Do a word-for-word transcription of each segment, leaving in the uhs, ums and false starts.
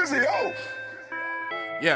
Pissy off. Yeah.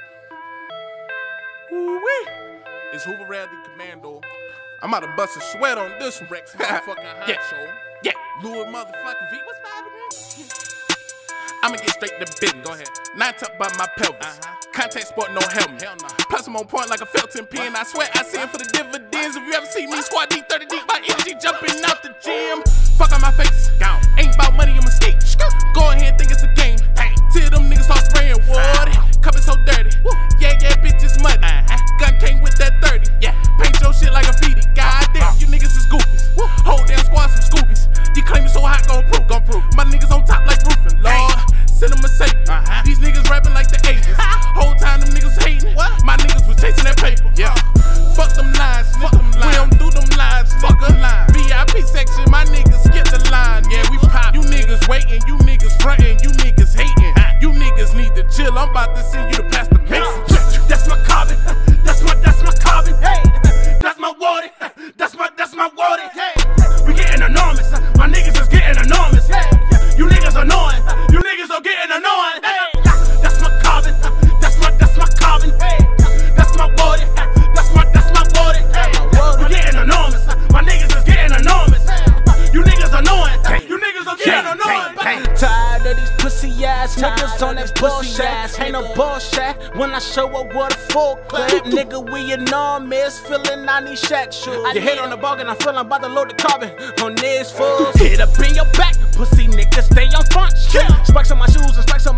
Woo-wee. It's Hoover Radley Commando. I'm about to bust a sweat on this one. Rex motherfucking hot Yeah. show. Yeah. Louis motherfucking V. What's happening? I'ma get straight to business. Go ahead. Nine tucked by my pelvis. Uh-huh. Contact sport, no helmet. Hell no. Plus I'm on point like a Felton pin. I swear I send for the dividends. If you ever see me squat deep, thirty deep, my energy jumping out the gym. Fuck on my face. Gone. Ain't about money, I'm a skate. Go ahead and think it's a game. Hey. Till them niggas start spraying water. Cup is so dirty. Woo. Yeah, yeah, bitch, it's muddy. Uh-huh. Gun came with that thirty. Yeah. Paint your shit like a graffiti. Goddamn, you niggas is goofies. Woo. Whole damn squad some Scoobies. You claim you so hot, gon' prove. Gon' prove. My niggas on top like roofing. Lord, send them a safe. Uh-huh. These niggas rapping like the eighties. Whole time them niggas hating. What? My niggas was chasing that paper. Yeah. Fuck them lines, fuck them lines. We don't do them lines, fuck them lines. V I P section, my niggas skip the line. Yeah, we pop. You niggas waiting, you niggas frontin', you niggas hating. You niggas need to chill. I'm about to send you to Pastor Mason. That's my carbon. That's my that's my carbon. Hey, that's my water. That's my that's my water. Hey, we getting enormous. My niggas is getting enormous. Hey, you niggas annoying. You niggas are getting annoying. Hey, that's my carbon. That's my that's my carbon. Hey, that's my water. That's my that's my water. Hey, we getting enormous. My niggas is getting enormous. You niggas annoying. You niggas are getting annoying. Tired of these pussy ass niggas on that bullshit. Ain't no bullshit when I show up with a full clip. Nigga, we enormous, feeling I need Shaq shoes. You hit on the ball and I feel I'm about to load the carbon on this fools. Hit up in your back, pussy niggas stay on front. Spikes on my shoes and spikes on